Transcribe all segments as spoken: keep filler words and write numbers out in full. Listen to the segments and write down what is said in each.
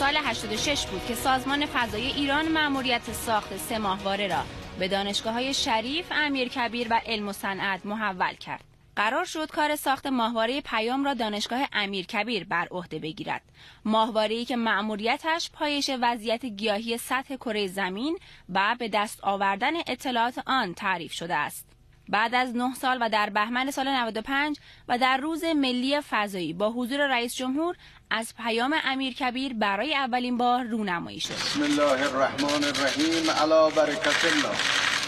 سال هشتاد و شش بود که سازمان فضایی ایران مأموریت ساخت سه ماهواره را به دانشگاه‌های شریف، امیرکبیر و علم و صنعت محول کرد. قرار شد کار ساخت ماهواره پیام را دانشگاه امیرکبیر بر عهده بگیرد. ماهواره‌ای که مأموریتش پایش وضعیت گیاهی سطح کره زمین و به دست آوردن اطلاعات آن تعریف شده است. بعد از نه سال و در بهمن سال نود و پنج و در روز ملی فضایی با حضور رئیس جمهور از پیام امیرکبیر برای اولین بار رونمایی شد. بسم الله الرحمن الرحیم علی برکت الله.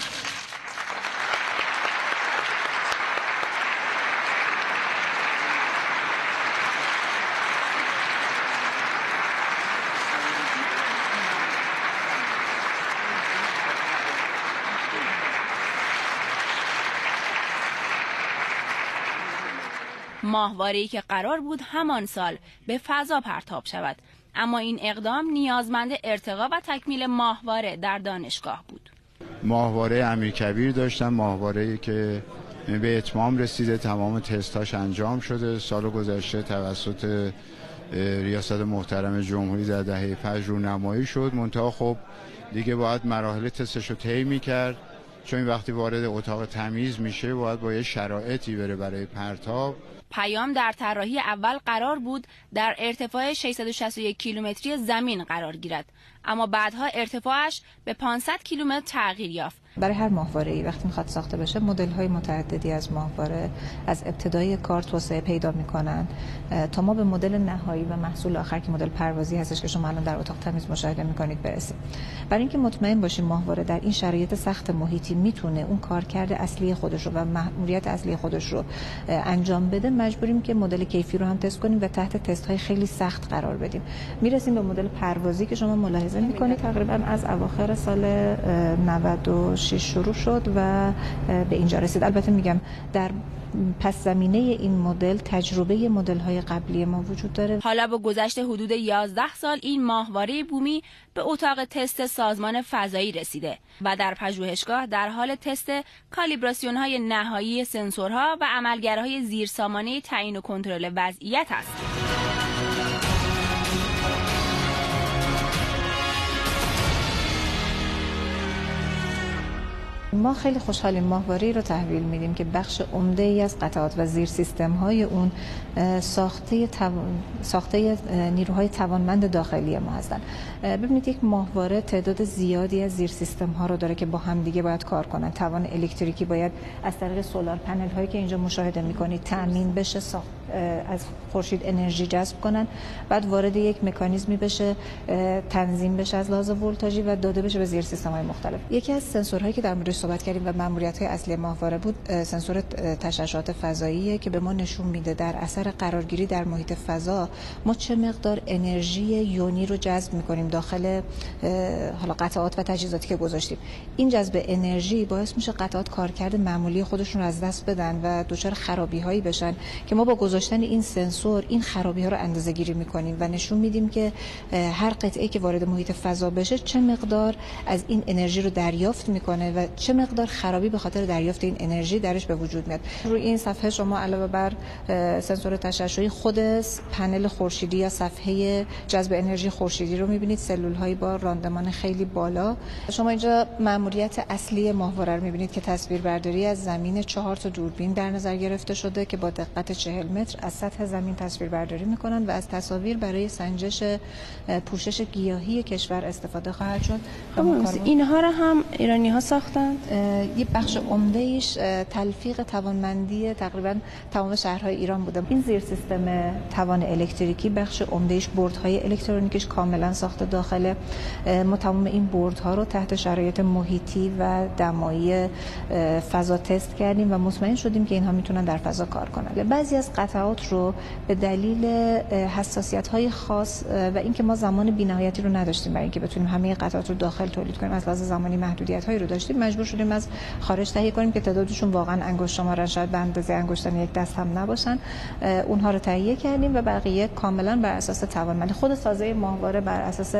ماهواره‌ای که قرار بود همان سال به فضا پرتاب شود، اما این اقدام نیازمند ارتقا و تکمیل ماهواره در دانشگاه بود. ماهواره امیرکبیر داشتم، ماهواره‌ای که به اتمام رسیده، تمام تستاش انجام شده. سال گذشته توسط ریاست محترم جمهوری در دهه پنج رونمایی شد. منتها خب دیگه باید مراحل تستش رو طی می‌کرد، چون وقتی وارد اتاق تمیز میشه باید با یه شرایطی بره برای پرتاب. پیام در طراحی اول قرار بود در ارتفاع ششصد و شصت و یک کیلومتری زمین قرار گیرد، اما بعدها ارتفاعش به پانصد کیلومتر تغییر یافت. برای هر ماهواره‌ای وقتی میخواد ساخته بشه مدل‌های متعددی از ماهواره از ابتدای کار توسعه پیدا میکنن تا ما به مدل نهایی و محصول آخر که مدل پروازی هستش که شما الان در اتاق تمیز مشاهده میکنید برسیم. برای اینکه مطمئن باشیم ماهواره در این شرایط سخت محیطی میتونه اون کارکرد اصلی خودش رو و مأموریت اصلی خودش رو انجام بده، مجبوریم که مدل کیفی رو هم تست کنیم و تحت تست‌های خیلی سخت قرار بدیم. میرسیم به مدل پروازی که شما ملاحظه میکنید تقریبا از اواخر سال نود و شش شروع شد و به اینجا رسید. البته میگم در پس زمینه این مدل تجربه مدل‌های قبلی ما وجود داره. حالا با گذشت حدود یازده سال این ماهواره بومی به اتاق تست سازمان فضایی رسیده و در پژوهشگاه در حال تست کالیبراسیون‌های نهایی سنسورها و عملگرهای زیرسامانه تعیین و کنترل وضعیت است. ما خیلی خوشحالیم ماهواره‌ای رو تحویل میدیم که بخش عمده‌ای از قطعات و زیر سیستم‌های اون ساخته توان... ساخته نیروهای توانمند داخلی ما هستن. ببینید یک ماهواره تعداد زیادی از زیر سیستم‌ها رو داره که با هم دیگه باید کار کنن. توان الکتریکی باید از طریق سولار پنل هایی که اینجا مشاهده می‌کنید تأمین بشه، ساخت از خورشید انرژی جذب کنن، بعد وارد یک مکانیزمی بشه، تنظیم بشه از لحاظ ولتاژی و داده بشه به زیر سیستم‌های مختلف. یکی از سنسورهایی که در موردش صحبت کردیم و مأموریت‌های اصلی ماهواره بود سنسور تشعشعات فضاییه که به ما نشون میده در اثر قرارگیری در محیط فضا ما چه مقدار انرژی یونی رو جذب می‌کنیم داخل حالا قطعات و تجهیزاتی که گذاشتیم. این جذب انرژی باعث میشه قطعات کارکرد معمولی خودشون رو از دست بدن و دچار خرابی‌هایی بشن که ما با گذاشتن این سنسور این خرابی‌ها رو اندازه‌گیری می‌کنیم و نشون میدیم که هر قطعه‌ای که وارد محیط فضا بشه چه مقدار از این انرژی رو دریافت می‌کنه و چه مقدار خرابی به خاطر دریافت این انرژی درش به وجود میاد. روی این صفحه شما علاوه بر سنسور تشعشعی خود پنل خورشیدی یا صفحه جذب انرژی خورشیدی رو می‌بینید، سلول‌هایی با راندمان خیلی بالا. شما اینجا مأموریت اصلی ماهواره رو می‌بینید که تصویربرداری از زمین چهار تا دوربین در نظر گرفته شده که با دقت چهل متر از سطح زمین تصویربرداری می‌کنند و از تصاویر برای سنجش پوشش گیاهی کشور استفاده خواهد شد. اینها رو هم ایرانی‌ها ساختن. یه بخش عمده ایش تلفیق توانمندی تقریبا تمام شهرهای ایران بوده. این زیر سیستم توان الکتریکی بخش عمده ایش بردهای الکترونیکیش کاملا ساخته داخله. ما تمام این بردها رو تحت شرایط محیطی و دمایی فضا تست کردیم و مطمئن شدیم که اینها میتونن در فضا کار کنن. بعضی از قطعات رو به دلیل حساسیت‌های خاص و اینکه ما زمان بی‌نهایتی رو نداشتیم برای اینکه بتونیم همه قطعات رو داخل تولید کنیم، از لحاظ زمانی محدودیت‌هایی رو داشتیم، مجبور شدیم از خارج تهیه کنیم که تعدادشون واقعا انگشت شمارن، شاید به اندازه انگشتان یک دست هم نباشن. اونها رو تهیه کردیم و بقیه کاملا بر اساس توانمندی خود سازه ماهواره بر اساس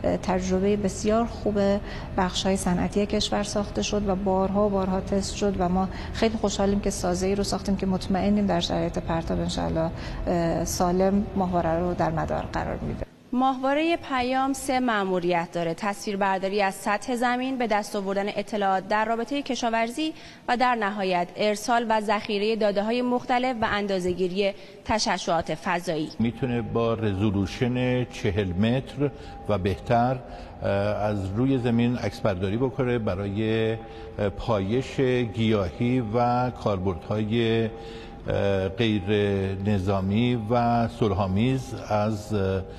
تجربه بسیار خوب بخش‌های صنعتی کشور ساخته شد و بارها و بارها تست شد و ما خیلی خوشحالیم که سازه‌ای رو ساختیم که مطمئنیم در شرایط پرتاب ان شاءالله سالم ماهواره رو در مدار قرار میده. ماهواره پیام سه مأموریت داره: تصویربرداری از سطح زمین، به دست آوردن اطلاعات در رابطه کشاورزی و در نهایت ارسال و ذخیره داده‌های مختلف و اندازه‌گیری تشعشعات فضایی. میتونه با رزولوشن چهل متر و بهتر از روی زمین عکسبرداری بکنه برای پایش گیاهی و کاربردهای غیر نظامی و صلح‌آمیز از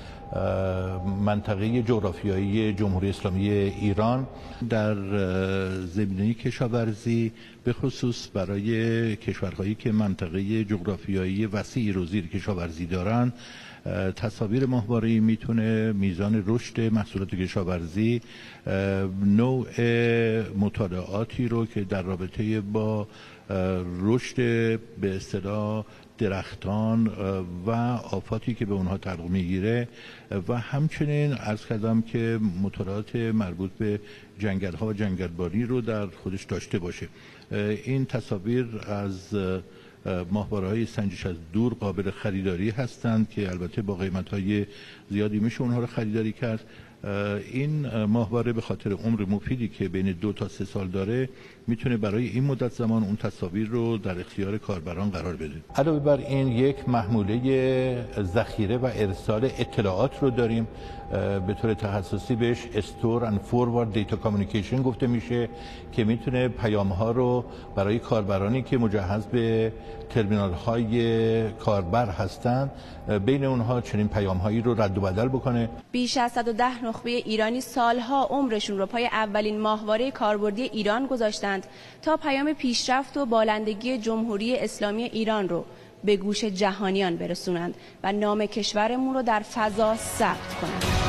منطقه جغرافیایی جمهوری اسلامی ایران. در زمینه کشاورزی به خصوص برای کشورهایی که منطقه جغرافیایی وسیعی رو زیر کشاورزی دارن، تصاویر ماهواره‌ای میتونه میزان رشد محصولات کشاورزی، نوع مطالعاتی رو که در رابطه با رشد به اصطلاح درختان و آفاتی که به اونها تعلق میگیره و همچنین عرض کردم که مطالعات مربوط به جنگل ها و جنگلبانی رو در خودش داشته باشه. این تصاویر از ماهواره‌های سنجش از دور قابل خریداری هستند که البته با قیمت‌های زیادی میشه اونها رو خریداری کرد. این ماهواره به خاطر عمر مفیدی که بین دو تا سه سال داره میتونه برای این مدت زمان اون تصاویر رو در اختیار کاربران قرار بده. علاوه بر این یک محموله ذخیره و ارسال اطلاعات رو داریم، به طور تخصصی بهش استور اند فوروارد دیتا کامیونیکیشن گفته میشه، که میتونه پیام ها رو برای کاربرانی که مجهز به ترمینال های کاربر هستند بین اونها چنین پیام هایی رو رد و بدل بکنه. بیش از صد و ده نخبه ایرانی سالها عمرشون رو پای اولین ماهواره کاربردی ایران گذاشتند تا پیام پیشرفت و بالندگی جمهوری اسلامی ایران رو به گوش جهانیان برسونند و نام کشورمون رو در فضا ثبت کنند.